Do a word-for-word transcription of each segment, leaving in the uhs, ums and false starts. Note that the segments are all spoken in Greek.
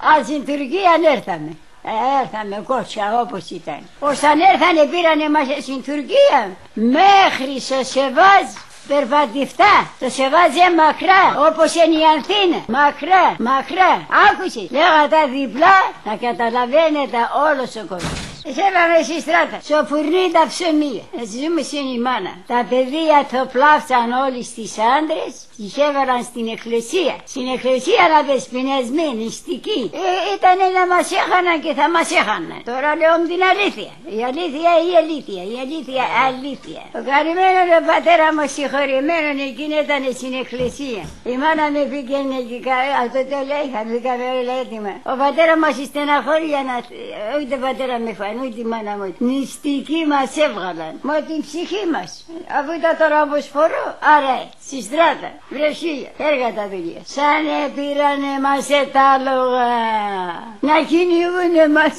Αλλά στην Τουρκία ανέρθαμε. Έρθαμε κότσια όπως ήταν. Όταν έρθανε πήρανε μας στην Τουρκία μέχρι στο Σεβάζ περπατηφτά. Το Σεβάζ είναι μακρά όπως είναι η Ανθήνα. Μακρά, μακρά. Άκουσες. Λέγα τα διπλά να καταλαβαίνετε όλος ο κόσμος. Έσέβαμε στη στράτα, στο φουρνί τα ψωμία. Έτσι ζούμε στην η μάνα. Τα παιδεία το πλάφταν όλοι στις άντρες, τις έβαλαν στην εκκλησία. Στην εκκλησία να πες πεινεσμένοι, νηστικοί. Ε, ήτανε να μας έχαναν και θα μας έχαναν. Τώρα λέω την αλήθεια. Η αλήθεια η αλήθεια, η αλήθεια αλήθεια. Ο καλυμμένο ο πατέρα μου συγχωρημένο εκείνη ήταν στην εκκλησία. Η μάνα με πήγαινε εκεί, αυτό το λέει, θα πήγαμε όλα έτοιμα. Ο πατέρα μας στεναχώρια να... Ούτε πατέρα με φάνη. Ούτε η μάνα μου. Νηστικοί μας έβγαλαν. Μα την ψυχή μας. Αφού ήταν τώρα όπως φορώ, άρα στη στράτα, βρεσίλια, έργα τα δουλειά. Σαν πήρανε μας τα λόγα. Να κυνηγούνε μας.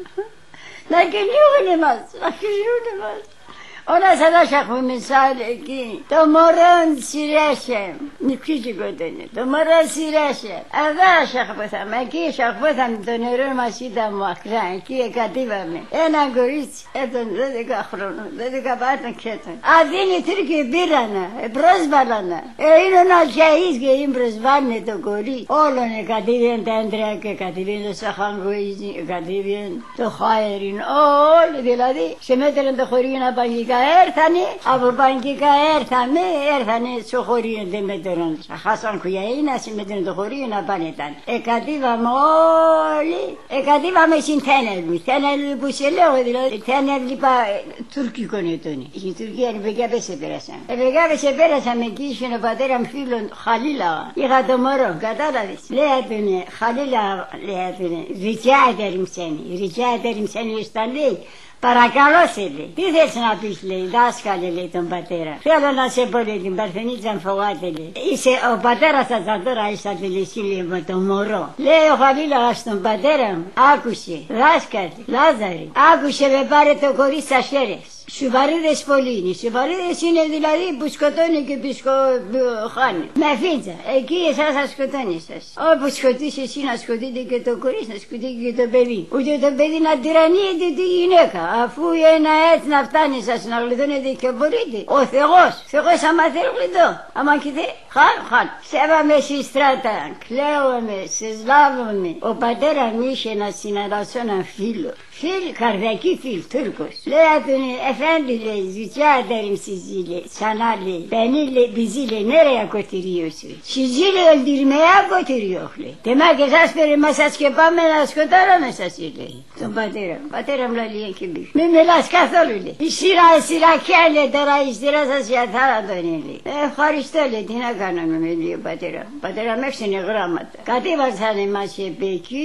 Να κυνηγούνε μας. Να κυνηγούνε μας. Όλα σαν να έχουμε μισάλ εκεί. Το μωρό σειρέσε. Μικρή κοντώνε. Το μωρό σειρέσε. Εδώ σαχπόθαμε. Εκεί σαχπόθαμε το νερό μας ήταν μακρά. Εκεί εκατήβαμε. Ένα κορίτσι ήταν δώδεκα χρόνων. δώδεκα πάτων και έτων. Αδίνοι Τούρκοι πήρανε. Πρόσβαλανε. Ε, είναι ένα τζαΐς και είναι προσβάλνε το κορίτσι. Όλων εκατήβαν τα έντρια και εκατήβαν το σαχανγκοίζι. Εκατήβαν το χάιριν. Όλοι δηλαδή. Σε μέτραν το χωρίο να παγικά. Έρθανε, από πανκικά έρθαμε, έρθανε στο χωρίο δεν μετερών. Χάσαν κουιαΐνα, συμμετρούν το χωρίο να πάνε ήταν. Εκατήβαμε όλοι, εκατήβαμε στην Θένευλη. Θένευλη που σε λέω δηλαδή, Θένευλη πα τουρκικό νετώνει. Στην Τουρκία οι παιδιά σε πέρασαν. Οι παιδιά σε πέρασαν εκεί, είχε ο πατέρα μου φίλον Χαλίλα. Είχα το μωρό, κατάλαβες. Λέει άτουνε, Χαλίλα, λέει άτουνε, ριτιά ετεριμσένη, ριτιά ετεριμσένη στα λέει. Παρακαλώ σε λέει. Τι θες να πεις λέει, δάσκαλε λέει τον πατέρα. Θέλω να σε πω λέει την Παρθενίτσα φοβάται λέει. Είσαι ο πατέρας σας τώρα είσαι τελεσίλιο με το μωρό. Λέει ο Χαλίλαγας στον πατέρα μου, άκουσε, δάσκαλε, Λάζαρη, άκουσε με πάρε το κορίτσι στα χέρες. Σουβαρίδες πολύ είναι. Σουβαρίδες είναι δηλαδή που σκοτώνει και που χάνει. Με φίτσα. Εκεί εσάς θα σκοτώνει σας. Όπως σκοτήσει εσύ να σκοτείτε και το κορίτσι, να σκοτείτε και το παιδί. Ούτε το παιδί να τυραννύεται τη γυναίκα. Αφού ένα έτσι να φτάνει σας να γλιτώνετε και μπορείτε. Ο Θεός. Θεός άμα θέλει γλιτώ. Άμα κοιτέ. Χαν, χαν. Σέβαμε στη στράτα. Κλαίωμε, σε σλάβουμε. Ο πατέρα μου είχε να συναντήσω έναν φίλο. Φίλ, καρδιακή φίλ, Τούρκος. Λέει τον εφέντη λέει, ζητιά τερίμ συζήλε, ξανά λέει, πενή λέει, μπιζί λέει, νέρεα κοτηρίο σου. Συζήλε ολτυρμέα κοτηρίο λέει. Τεμά και σας πήρε μας σας και πάμε να σκοτάραμε σας λέει. Τον πατέρα μου, πατέρα μου λέει και μπει. Μη μιλάς καθόλου λέει. Η σειρά, η σειρά και λέει τώρα η σειρά σας για θάνατον λέει. Ε, ευχαριστώ λέει, τι να κάνουμε με λέει ο πατέρα μου. Πατέρα μου έξινε γράμματα. Κατέβασανε μας εκεί,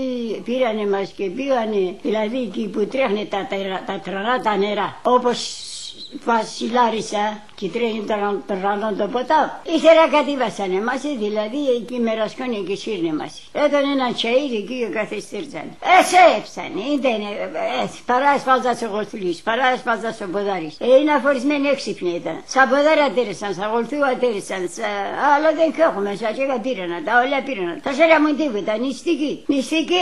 πήρανε μας και πήγανε. Δηλαδή εκεί που τρέχουν τα, τα τρανά τα νερά, όπως βασιλάρισα και τρέχει το ρανό το ποτάμι. Ύστερα κατέβασανε μας, δηλαδή εκεί μερασκόνε και σύρνε μας. Ήταν ένα τσαΐρι εκεί και καθυστήρτζανε. Εσέψανε, ήταν έτσι, παρά εσφάλτας ο γολθουλής, παρά εσφάλτας ο ποδάρης. Ε, είναι αφορισμένοι έξυπνοι ήταν. Σαν ποδάρι ατέρισαν, σαν γολθού ατέρισαν, αλλά δεν κέχουμε, σαν και πήραινα, τα όλα πήραινα. Τα σέρα μου τίποτα, νηστική. Νηστική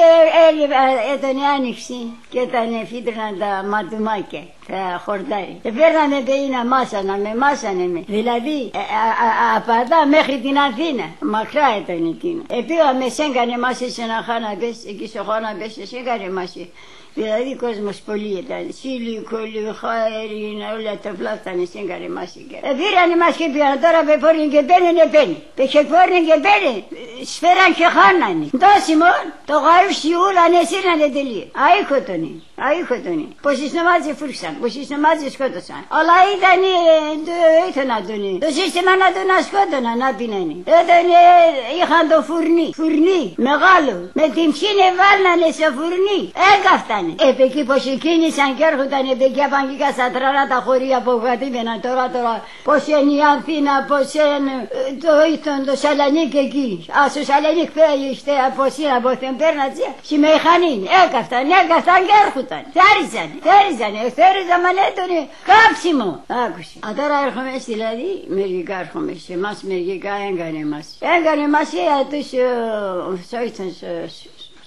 ήταν άνοιξη και ήταν φύτριναν τα ματουμάκια. Χορτάρι. Παίρνανε πεΐνα μάσανα, με μάσανε με. Δηλαδή από εδώ μέχρι την Αθήνα. Μακρά ήταν εκείνο. Επήγαμε σέγγανε μας σε ένα χάναπες, εκεί στο χάναπες σέγγανε μας. Δηλαδή κόσμος πολύ ήταν. Σίλικο, χάιριν, όλα τα πλάφτανε σέγγανε μας. Πήρανε μας και πήγαν τώρα με πόρνη και πέναινε πένει. Πέχε πόρνη και πένει. Σφαίραν και χάνανε. Τόσοι μόνο το γαρούσι ούλανε σύρνανε τελείω. Αΐχοτονοι. Αΐχοτονοι. Πόσοι νομάζε φούρξαν, πόσοι νομάζε σκότωσαν. Αλλά ήταν, ήθελα να τον το σύστημα να τον ασκότωνα να πίνανε. Ήτανε, είχαν το φουρνί, φουρνί, μεγάλο. Με την ψήνε βάλνανε σε φουρνί. Έκαφτανε. Επ' εκεί πως κίνησαν και έρχονταν επ' εκεί απαγγικά στα τρανά τα χωρία που κατήβαιναν τώρα τώρα. Πως είναι η Ανθήνα, πως είναι το ήθον το Σαλανίκ εκεί. Α, στο Σαλανίκ πέγιστε από σύνα από την πέρνατζε. Συμμεχανήν, έκαφταν, έκαφταν και έρχονταν. Θέριζαν, θέριζαν, θέριζαν μανέτονε κάψιμο. Άκουσε. Α, τώρα έρχομαι δηλαδή, μερικά έρχομαι σε εμάς, μερικά έγκανε μας. Έγκανε μας για τους, σόιτον,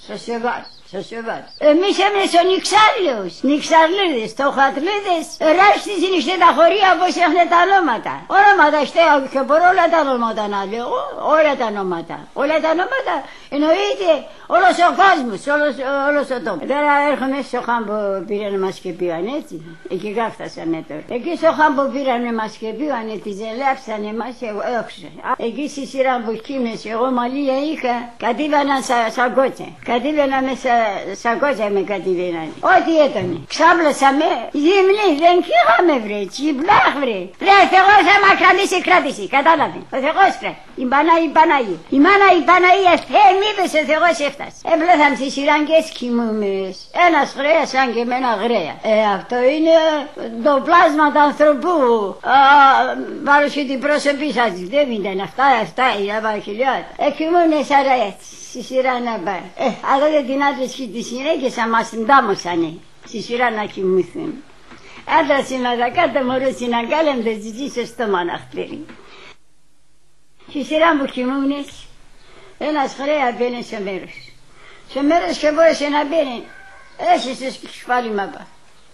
στο Σεβάς, στο Σεβάς. Εμείς έμεινε στο Νιξάρλιος, Νιξαρλίδες, το Χατλίδες, ράχιστης είναι τα χωρία όπως έχουν τα ονόματα. Ονόματα στέω και μπορώ όλα τα ονόματα να λέω, όλα τα ονόματα. Όλα τα ονόματα εννοείται όλος ο κόσμος, όλος, όλος ο τόπος. Τώρα έρχομαι στο Χάμπο πήρανε μας και πήγαν έτσι, εκεί κάφτασανε τώρα. Εκεί στο Χάμπο πήρανε μας και πήγανε, τη ζελέψανε μας, έξω. Εκεί στη σειρά που κείμες, εγώ μαλλία είχα, κατήβαναν σαν κότσα. Κατήβαιναν μέσα σαν κότσα με κατήβαιναν. Ό,τι έτωνε. Ξάπλωσαμε, γυμνή, δεν κοίγαμε βρε, τσιμπλάχ βρε. Βρε, ο Θεός άμα κρατήσει, κράτησε, κατάλαβε. Ο Θεός βρε. Η Πανά, η Παναγή. Η μάνα, η Παναγία, ε, μήπως ο Θεός έφτασε. Έπλεθαν στη σειρά και σκυμούμες. Ένας γρέας σαν και εμένα γραία. Ε, αυτό είναι το πλάσμα του ανθρωπού. Παρουσία την πρόσωπή σας. Δεν ήταν αυτά, αυτά, η αβαχιλιάτα. Εκοιμούνες άρα έτσι. Στη σειρά να πάει. Ε, αλλά δεν την άντρες και τις γυναίκες θα μας συντάμωσανε. Στη σειρά να κοιμηθούν. Άντρας είναι να τα κάτω μωρούς είναι αγκάλεμ δεν ζητήσω στο μοναχτήρι. Στη σειρά που κοιμούνες, ένας χρέα μπαίνει σε μέρος. Σε μέρος και μπορούσε να μπαίνει. Έχει στο κεφάλι μάπα.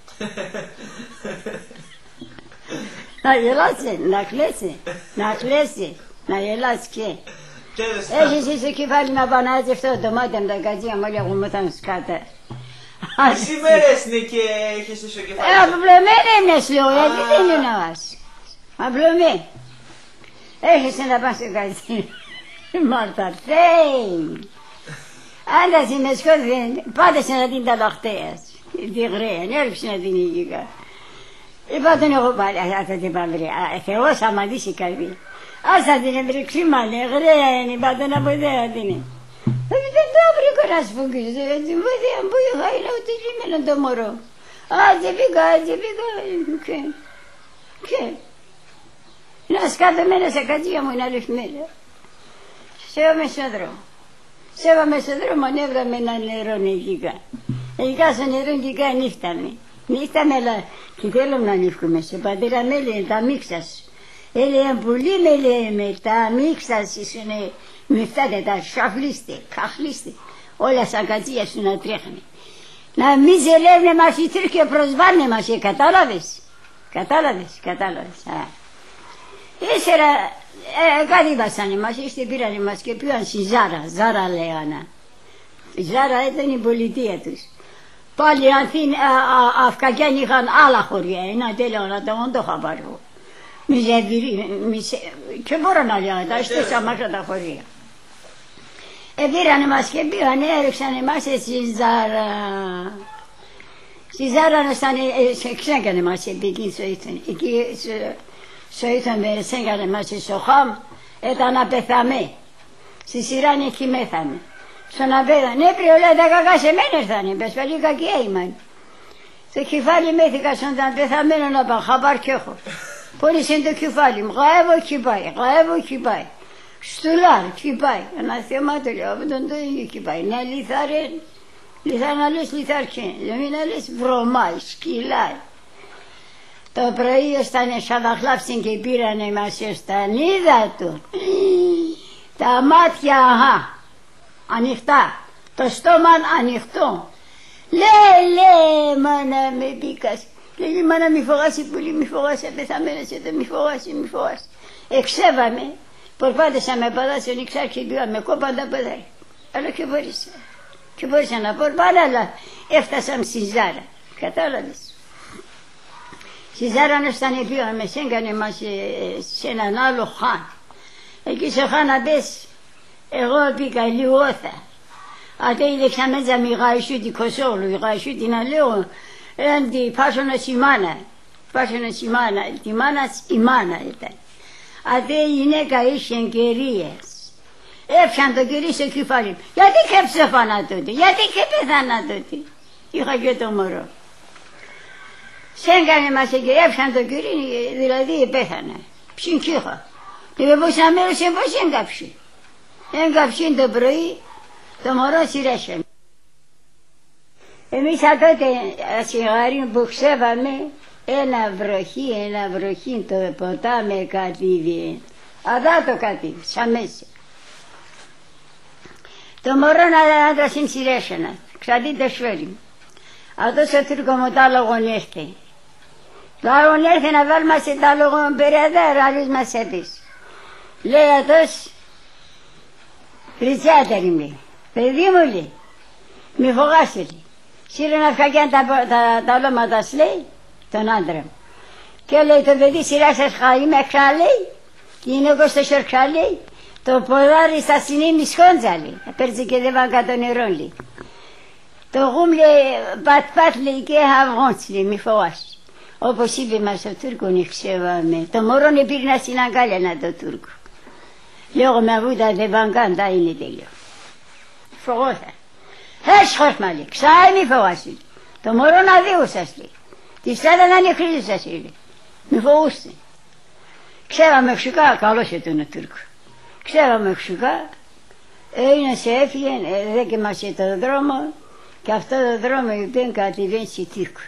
Να γελάσει, να κλαίσει, να κλαίσει, να γελάσει και. Έχεις στο κεφάλι να πανάζει αυτό το μάτι με τα κατσία μου λέγω μου θα σκάτα. Εσύ μέρες είναι και έχεις στο κεφάλι. Ε, απλωμένη είναι λέω, γιατί δεν είναι ο ας. Απλωμένη. Έχεις να πας στο κατσία. Μάρτα, θέει. Άντας είναι σκόθη, πάντες να την ταλαχτέας. Τη γραία, έρχεσαι να την ήγηκα. Είπα τον εγώ πάλι, θα την παυρία. Θεός άμα δεις η καρδί. Ας θα την έβρεξε μάλλον, γραία είναι, είπα τον από ιδέα την είναι. Δεν το βρήκα να σφογγίζω, έτσι βοήθεια που είχα είναι ότι λίμενο το μωρό. Άτσε πήγα, άτσε πήγα, και, και. Να σκάθεμένα σε κατσία μου είναι αληθμένα. Σέβα μεσόδρομο. Σέβα μεσόδρομο ανέβραμε ένα νερό νεγικά. Νεγικά στο νερό νεγικά νύχταμε. Νύχταμε αλλά και θέλουμε να νύχκουμε. Σε πατέρα με λέει τα μίξας. Έλεγε πολύ με λέει με τα μίξας ήσουνε μυφτάτε τα σαφλίστε, καχλίστε. Όλα σαν κατσία σου να τρέχουνε. Να μη ζελεύνε μας οι τρεις και προσβάρνε μας. Κατάλαβες. Κατάλαβες, κατάλαβες. Ύστερα ε, κάτι βάσανε μας, είστε πήρανε μας και πήγαν στη Ζάρα, Ζάρα λέγανα. Η Ζάρα ήταν η πολιτεία τους. Πάλι Αθήνα, Αυκαγιάν είχαν άλλα χωριά, ένα τέλειο να το όντω είχα πάρει. Και μπορώ να λέω, τα στήσα μας τα χωριά. Ε, πήρανε μας και πήγαν, έριξανε μας στη Ζάρα. Στη Ζάρα να στάνε, ξέκανε μας εκεί, εκεί, στο ήθαμε, σέγγανε μας στο Χαμ, ήταν να πεθαμε. Στη σειρά εκεί μέθαμε. Στον απέδανε, έπρεπε όλα τα κακά σε μένα ήρθανε, πες πάλι κακιά ήμαν. Στο κεφάλι μέθηκα στον τα πεθαμένο να πάω, χαμπάρ κι έχω. Πολύ είναι το κεφάλι μου, γαεύω κι πάει, γαεύω κι πάει. Στουλάρ κι πάει, ένα θέμα το λέω, από τον το ίδιο κι πάει. Να λιθάρε, λιθάρ να λες λιθάρ και, δεν να λες βρωμάει, σκυλάει. Το πρωί όταν σαβαχλάψαν και πήρανε μας στα νύδα του. Τα μάτια αχα, ανοιχτά, το στόμα ανοιχτό. Λέ, λέ, μάνα με πήκας. Λέει, μάνα μη φοβάσαι πολύ, μη φοβάσαι, πεθαμένες εδώ, μη φοβάσαι, μη φοβάσαι. Εξέβαμε, προπάτησα με παδά στον Ιξάρ και πήγαμε κόπαν τα παδάρι. Αλλά και μπορήσα, και μπορήσα να πω πάρα, αλλά έφτασαμε στη Ζάρα, κατάλαβες. Στη Ζάρα όταν πήγαμε, σέγγανε μας σε έναν άλλο χάν. Εκεί στο χάν να πες, εγώ πήγα λιγόθα. Ate ilexameza mi gaișuti Kosovo, gaișuti na leo, anti pasona simana, pasona simana, timana imana ήταν. Ate γυναίκα είχε εγκαιρίες. Έφτιαν το κερί στο κεφάλι. Γιατί και ψεφάνα τότε, γιατί και πεθάνα τότε. Είχα και το μωρό. Σέγγανε μας και έφτιαν το κερί, δηλαδή πέθανα. Ψιν κι είχα. Και με πόσα μέρος πώς έγκαψε. Έγκαψε το πρωί. Το μωρό σειρέσε. Εμείς τότε σιγάρι που ξέβαμε ένα βροχή, ένα βροχή το ποτάμι κατήβει. Αδά το κατήβει, σαν μέσα. Το μωρό να το συνσυρέσαινα, ξαδείτε σφαίρι. Αυτός ο Τούρκο μου τα λόγον ήρθε. Το άλλον ήρθε να βάλουμε σε τα λόγον περαιδέρα, άλλους μας έπεισε. Λέει αυτός, Ριτσιάτερη μου, παιδί μου λέει, μη φοβάσαι λέει. Σύρω να φκαγιάν τα, τα, τα λώματα σου λέει, τον άντρα μου. Και λέει το παιδί σειρά σας χαεί με λέει, είναι εγώ στο σορχά λέει, το ποδάρι στα συνήμι σκόντζα λέει, πέρασε και δεν βάγκα το νερό λέει. Το γούμ λέει, πατ πατ λέει και αυγόντς λέει, μη φοβάσαι. Όπως είπε μας ο Τούρκο νιξεύαμε, το μωρό είναι πήρνα στην αγκάλια το Τούρκο. Λέω με βούτα δεν βαγκάντα είναι τέλειο. Φοβόταν. Έτσι χώσμα λέει, ξάι μη φοβάσαι. Το μωρό να δει σας λέει. Τη στράτα να είναι χρήση σας λέει. Μη φοβούστε. Ξέραμε ξουκά, καλώς ήταν ο Τούρκο. Ξέραμε ξουκά, έγινε σε έφυγε, δεν και μας το δρόμο και αυτό το δρόμο είπε κατηβαίνει στη Τούρκο.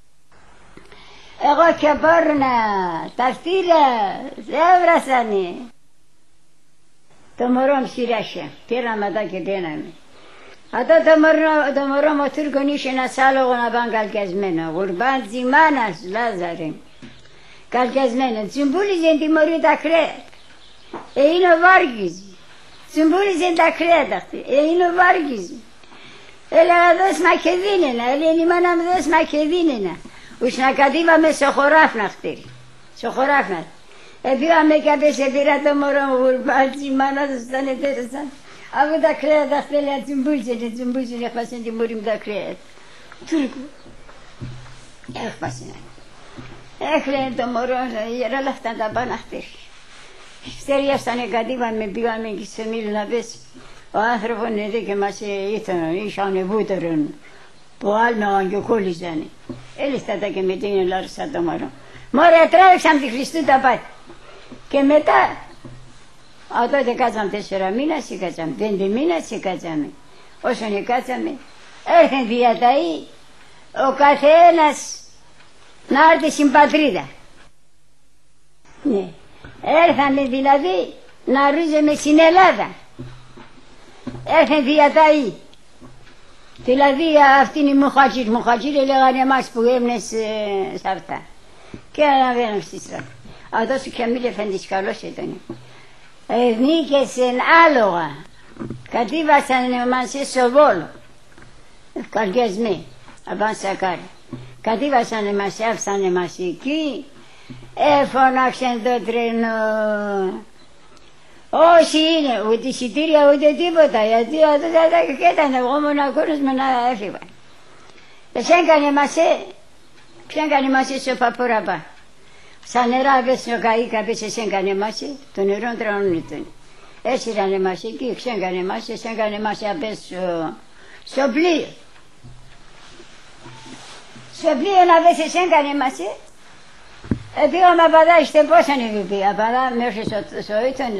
Εγώ και πόρνα, τα φτύλια, δεν βράσανε. Το μωρό μου σειράχε, πήραμε μετά και πήραμε. Αυτό το μωρό, το μωρό μου Τούρκον είχε ένα άλογο να πάνε καλκιασμένο. Γουρμπάντζι μάνας, Λάζαρε. Καλκιασμένο. Τσουμπούλιζε τη μωρή τα κρέατα. Ε, είναι ο Βάργης. Τσουμπούλιζε τα κρέατα. Ε, είναι ο Βάργης. Έλεγα δώσ' μακεδίνενα. Έλεγε η μάνα μου δώσ' μακεδίνενα. Ούς να κατήβαμε στο χωράφνα χτύρι. Στο χωράφνα. Επήγαμε και απέσε πήρα το μωρό μου γουρμπάντζι μάνα τους τον ετέρεσαν. Από τα κρέατα θέλει να τσουμπούζεται, τσουμπούζεται, έχπασε την μωρή μου τα κρέατα. Τούρκου. Έχπασε. Έκλαινε το μωρό, όλα αυτά τα πάνω χτέρι. Στεριάστανε κατήβαμε, πήγαμε και στο μήλο να πες. Ο άνθρωπος εδώ και μας ήρθαν, είχαν βούτερον. Που άλμαγαν και κόλλησανε. Έλιστα και με την ελάρισα το μωρό. Μωρέ τράβηξαν τη Χριστού τα πάτη. Και μετά, α, τότε κάτσαμε τέσσερα μήνες και κάτσαμε, πέντε μήνες και κάτσαμε. Όσον κάτσαμε, έρθεν διαταή ο καθένας να έρθει στην πατρίδα. Ναι. Έρθαμε δηλαδή να ρίζουμε στην Ελλάδα. Έρθεν διαταή. Δηλαδή αυτή είναι η Μουχατζήρ. Μουχατζήρ έλεγαν εμάς που έμεινες σε αυτά. Και αναβαίνω στη στράτα. Αυτός ο Καμίλ Εφέντης καλός ήταν. Νίκεσεν άλογα. Κατήβασαν μας στο Βόλο. Καλκιασμοί. Απάν σακάρι. Κατήβασαν μας, έφτανε μας εκεί. Έφωναξαν το τρένο. Όσοι είναι, ούτε εισιτήρια ούτε τίποτα. Γιατί ήταν εγώ μονακόνος με να έφυγα. Ποιαν έκανε μας, ποιαν έκανε μας στο Παποραπά. Σαν νερά πες στο καΐκα πες εσέν κάνε μας, το νερό τρώνε τον. Έτσι ήταν μας εκεί, ξέν κάνε μας, εσέν κάνε μας απές στο πλοίο. Στο πλοίο να πες εσέν κάνε μας, πήγαμε απαντά, είστε πώς ανεβεί, απαντά μέχρι στο ήτον,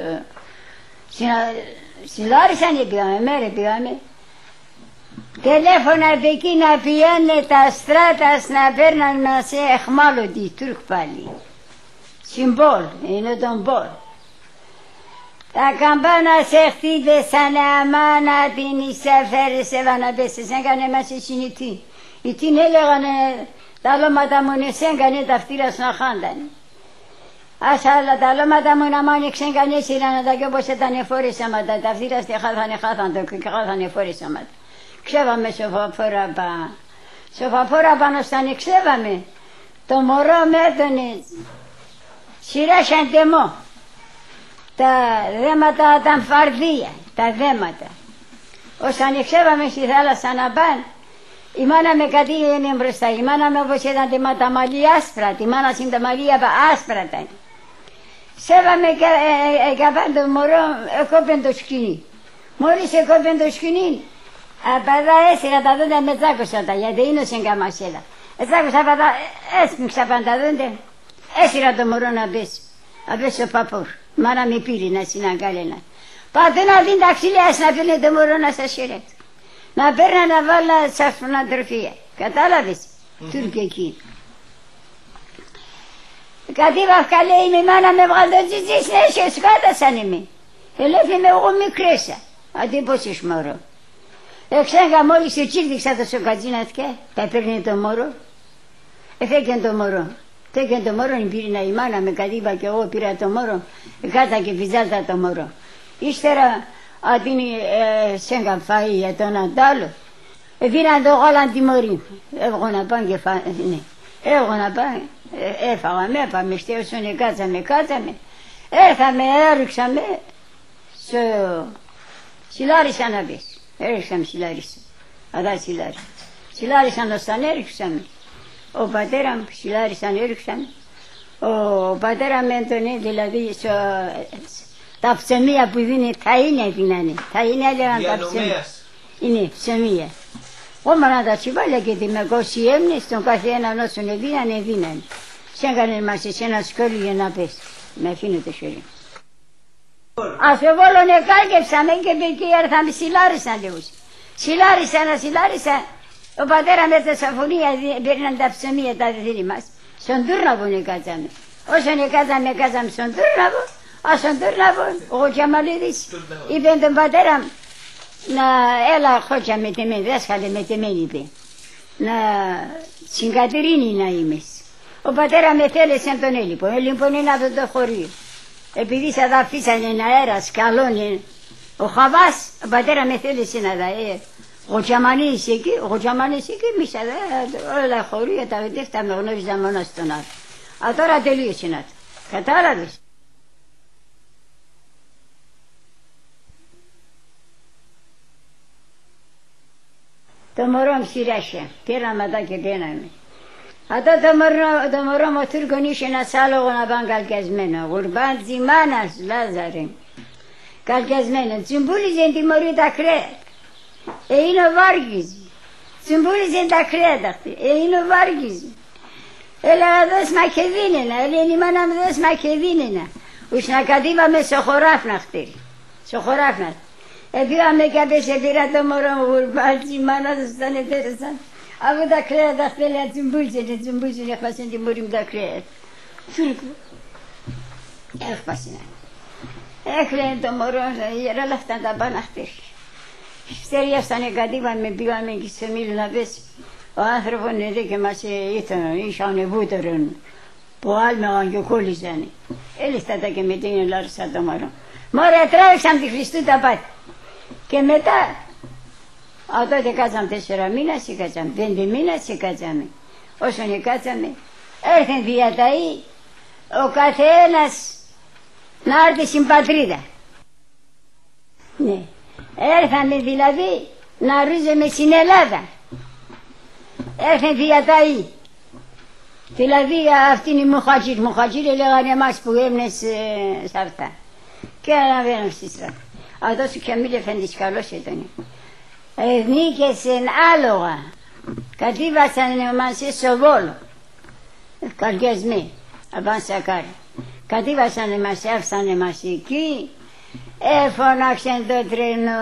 στη Λάρισα πήγαμε, μέρε πήγαμε. Τηλέφωνα από εκεί να πιάνε τα στράτας να παίρναν μας εχμάλωτη Τούρκ πάλι. Συμπόλ, είναι τον Πολ. Τα καμπάνα σε χτίδε σαν αμάνα την εισέφερες έβανα πέσες, έκανε μας η συνηθή. Η την έλεγανε τα λώματα μου νεσέγκανε τα φτύρα να χάνταν. Ας άλλα τα λώματα μου να μ' άνοιξαν κανείς ήραν τα κι όπως ήταν εφόρησαματα, τα φτύρα στη χάθανε χάθαν το και χάθανε εφόρησαματα. Ξέβαμε σοφαφόρα πάνω. Σοφαφόρα πάνω στα ξέβαμε. Το μωρό με έδωνε σειρά σαν τεμό. Τα δέματα ήταν φαρδία, τα δέματα. Όσαν ξέβαμε στη θάλασσα να πάνε, η μάνα με κατήγαινε μπροστά. Η μάνα με όπως ήταν τα μαλλιά άσπρα, τη μάνα στην τα μαλλιά άσπρα ήταν. Ξέβαμε και έκαπαν το μωρό, εκόπεν το σκηνή. Μόλις εκόπεν το σκηνή, απαντά έσυρα τα δόντα με τσάκωσα τα, γιατί είναι σε καμασέλα. Ετσάκωσα απαντά, έσπιξα πάντα δόντα, έσυρα το μωρό να πέσει. Απέσει ο παππούς, μάνα με πήρε να συναγκάλαινα. Πάτε να δίνει τα ξυλιάς να πήρε το μωρό να σας χαιρέτω. Να παίρνα να βάλω σαν φωνατροφία. Κατάλαβες, Τούρκοι εκεί. Κάτι βαφκα λέει η μάνα με βγάλω το τζιτζις, ναι, σε σκάτασαν είμαι. Ελέφη με εγώ μικρέσα. Αντί πώς είσαι μωρό. Εξέγα μόλις σε τσίρδιξα το σοκατζίνατκε, τα παίρνει το μωρό. Εφέκεν το μωρό. Φέκεν το μωρό, πήρε η μάνα με κατήβα και εγώ πήρα το μωρό. Κάτα και φυζάλτα το μωρό. Ύστερα, αντί ε, σέγγα φαΐ για τον αντάλλο, έφυγαν το γάλαν τιμωρή. Έβγω να πάω και φα... ναι. Έβγω να πάω, ε, έφαγα με, πάμε στέωσον, κάτσαμε, κάτσαμε. Έρθαμε, έριξαμε, στο... Συλλάρισα να πεις. Έριξαμε συλλάρισα. Αδά συλλάρισα. Συλλάρισαν όσταν έριξαμε. Ο πατέρα μου συλλάρισαν έριξαμε. Ο πατέρα με τον δηλαδή στο... τα ψωμία που δίνει θα είναι δίνανε. Θα είναι έλεγαν τα ψωμία. Είναι ψωμία. Όμως να τα τσιβάλια και τη μεκόση έμνη στον κάθε έναν όσον εδίνανε, δίνανε. Σε έκανε μας σε ένα σκόλι για να πέσει. Με αφήνω το χέρι. Αφεβόλων εκάλκεψαμε και εκεί έρθαμε, συλλάρισαν λίγους. Συλλάρισαν, συλλάρισαν. Ο πατέρα με τα σαφωνία πήρναν τα ψωμία τα δίδυ μας. Στον Τούρναβο κάτσαμε. Όσον κάτσαμε, κάτσαμε στον Τούρναβο. Α, στον Τούρναβο, ο Κιαμαλίδης είπε τον πατέρα μου να έλα χώτια με τεμένη, δάσκαλε με τεμένη είπε. Να συγκατηρίνει να είμαι. Ο πατέρα με θέλησε τον έλειπο, έλειπο είναι αυτό το χωρίο. Επειδή θα τα αφήσανε ένα αέρας, καλώνει ο Χαβάς, ο πατέρα με θέλησε να τα ε, ο Τζαμανής εκεί, ο Τζαμανής εκεί, εμείς όλα τα χωρία, τα δεύτερα με γνώριζα μόνο στον άλλο. Α, τώρα τελείωσε να το. Κατάλαβες. Το μωρό μου σειράσια, πήραμε μετά και πέναμε. Αυτό το μωρό, το μωρό μου Τούρκον είχε ένα άλογο να πάνε καλκιασμένο. Γουρμπάντζι μάνας, Λάζαρε. Καλκιασμένο. Τσιμπούλιζε τη μωρή τα κρέατα. Ε, είναι ο Βάργιζη. Τσιμπούλιζε τα κρέατα. Ε, είναι ο Βάργιζη. Έλεγα δώσ' μα και δίνενα. Έλεγε η μάνα μου δώσ' μα και δίνενα. Ούς να κατήβαμε στο χωράφνα χτύρι. Στο χωράφνα. Ε, πήγαμε και απέσε πήρα το μωρό μου γουρμπάντζι μάνας, ήταν ετέρεσαν. Από τα κρέατα θέλει να τσιμπούζεται, τσιμπούζεται, έχασε την μωρή μου τα κρέατα. Τούρκο. Έχασε. Έκλαινε το μωρό, όλα αυτά τα πάνω χτες. Στεριάσανε κατήβαμε, πήγαμε και στο μήλο να πέσει. Ο άνθρωπος εδώ και μας ήρθαν, είχαν βούτορον, που άλμεγαν και κόλλιζανε. Έλιστα τα και με την ελάρισα το μωρό. Μωρέ, τράβηξαν τη Χριστού τα πάθη. Και μετά, Α, τότε κάτσαμε τέσσερα μήνες και κάτσαμε, πέντε μήνες και κάτσαμε. Όσον κάτσαμε, έρθεν διαταή ο καθένας να έρθει στην πατρίδα. Ναι, έρθαμε δηλαδή να ρούζουμε στην Ελλάδα. Έρθεν διαταή. Δηλαδή αυτή είναι η Μουχατζήρ. Μουχατζήρ έλεγαν εμάς που έμεινες σε αυτά. Και αναβαίνουν στη στράτα. Αυτός ο Κιαμίλ Εφέντης καλός ήταν. Νίκεσεν άλογα, κατήβασαν μας στο Βόλο, καρδιασμοί, απάν σακάρι. Κατήβασαν μας, έφτανε μας εκεί, έφωναξαν το τρένο.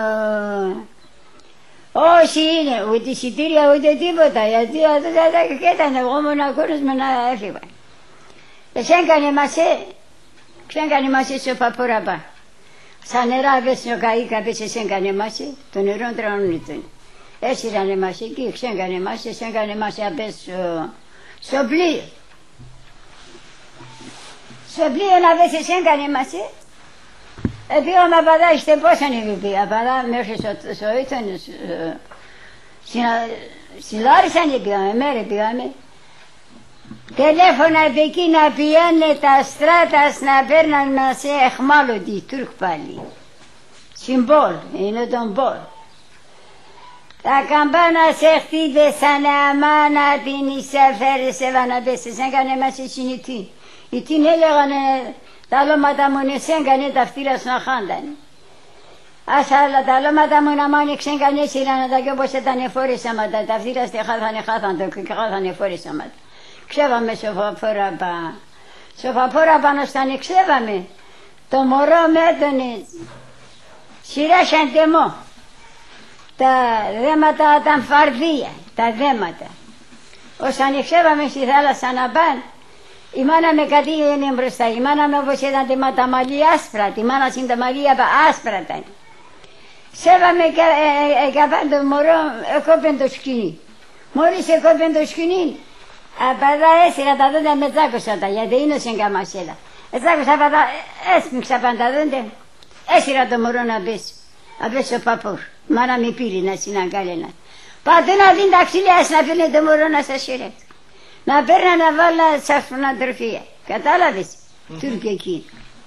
Όσοι είναι, ούτε εισιτήρια ούτε τίποτα, γιατί δεν ήταν εγώ μοναχώρος με να έφυγα. Εσέγκανε μας, ξέγκανε μας στο Παποραπά. Σαν νερά πέσει ο καΐκα πέσει σέγκανε μας, το νερό τρανονίτων. Έσυρανε μας εκεί, ξέγκανε μας, σέγκανε μας απές στο πλοίο. Στο πλοίο να πέσει σέγκανε μας, πήγαμε απαντά, είστε πώς ανεβεί, απαντά μέχρι στο ήθον, στη Λάρισαν πήγαμε, μέρε πήγαμε. Τηλέφωνα από εκεί να πιάνε τα στράτας να παίρναν μας εχμάλωτοι Τούρκ πάλι. Συμπόλ, είναι τον Πολ. Τα καμπάνα σε χτύπησαν αμάνα την εισέφερες ευαναπέσεις, έκανε μας η συνηθή. Η την έλεγανε τα λόματα μου νεσέγκανε τα φτύλας να χάντανε. Ας άλλα τα λόματα μου να μάνει ξέγκανε σειράνε τα κι όπως ήταν εφόρησαματα, τα φτύλας τε χάθανε χάθανε και χάθανε εφόρησαματα. Ξέβαμε σοφαφόραπα, σοφαφόραπα να στάνε ξέβαμε, το μωρό με έτωνε, σειράσαν τεμό, τα δέματα ήταν φαρδία, τα δέματα. Όσαν ξέβαμε στη θάλασσα να πάνε, η μάνα με κάτι είναι μπροστά, η μάνα με όπως ήταν τα μαλλί άσπρα, τη μάνα στην τα μαλλί άσπρα ήταν. Σέβαμε και έκαναν το μωρό, έκοπεν το σκηνή. Μόλις έκοπεν το σκηνή, απαντά έσυρα τα δόντα με τσάκωσα τα, γιατί είναι σε καμασέλα. Τσάκωσα απαντά, έσμιξα πάντα δόντα, έσυρα το μωρό να πέσει. Να πέσει ο παππούς, μάνα με πήρε να συναγκάλαινα. Παντού να δίνει τα ξυλιά να πήρνε το μωρό να σας χαιρέτω. Να παίρνα να βάλω σαν φωνατροφία. Κατάλαβες, Τούρκοι εκεί.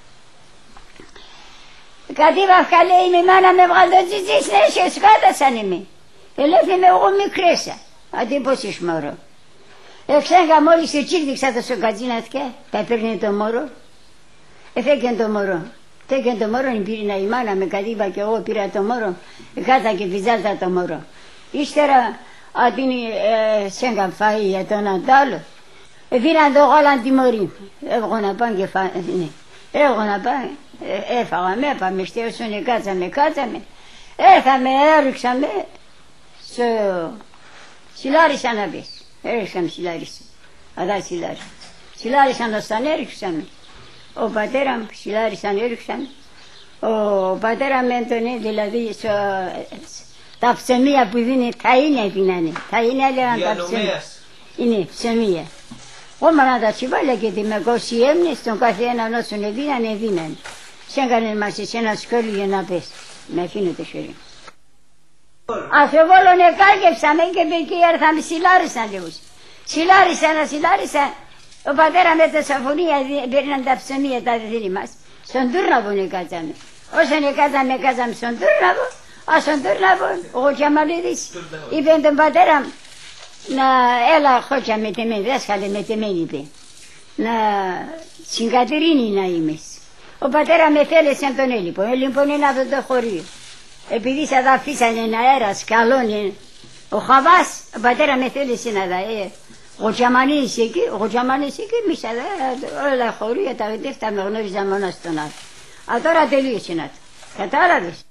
Κάτι βαφκα λέει με μάνα με βγάλω το τζιτζις, ναι, και σκάτασαν με. Ελέφθη με εγώ μικρέσα. Αντί πως είσαι μωρό. Εξέγα μόλις το τσίρδιξα το σοκατζίνατκε, τα παίρνει το μωρό. Εφέγγεν το μωρό. Τέγγεν το μωρό, πήρε η μάνα με κατήβα και εγώ πήρα το μωρό. Κάτα και φυζάλτα το μωρό. Ύστερα, αντί σέγγαν φαΐ για τον αντάλλο, έφυραν το γάλαν τιμωρή. Εγώ να πάνε και φάνε. Εγώ να πάνε. Έφαγαμε, έπαμε, στέωσον, κάτσαμε, κάτσαμε. Έρθαμε, έριξαμε, στο σιλάρισα να πες. Έριξαμε σιλάρισα, αδά σιλάρισα. Σιλάρισαν όσταν έριξαμε. Ο πατέρα μου σιλάρισαν έριξαμε. Ο πατέρα μου έντονε, δηλαδή, στο, τα ψωμία που δίνει, τα είναι δίνανε. Τα είναι έλεγαν τα ψωμία. Είναι ψωμία. Όμως να τα τσιβάλια και τη μεκόση έμνη, στον καθένα όσον δίνανε, δίνανε. Σε έκανε μας σε ένα σχόλιο για να πες. Με αφήνω το χέρι. Αφεβόλων εκάλκεψαμε και εκεί έρθαμε, σιλάρισαν λίγο. Σιλάρισαν, σιλάρισαν. Ο πατέρα με τα σαφωνία πήρναν τα ψωμία τα δίδυν μας. Στον Τούρναβο κάτσαμε. Όσον κάτσαμε, κάτσαμε στον Τούρναβο. Α, στον Τούρναβο, ο Κιαμαλίδης είπε τον πατέρα μου να έλα χώτια με τεμένη, δάσκαλε με τεμένη είπε. Να συγκατηρίνει να είμαι. Ο πατέρα με θέλησε να τον έλειπο, έλειπον είναι αυτό το χωρίο. Επειδή θα τα αφήσανε ένα αέρας, καλώνει ο Χαβάς, ο πατέρα με θέλησε να τα ε, ο Τζαμανής εκεί, ο Τζαμανής εκεί, εμείς όλα τα χωρία, τα δεύτερα με γνώριζα μόνο στον άλλο. Α, τώρα τελείωσε να το. Κατάλαβες.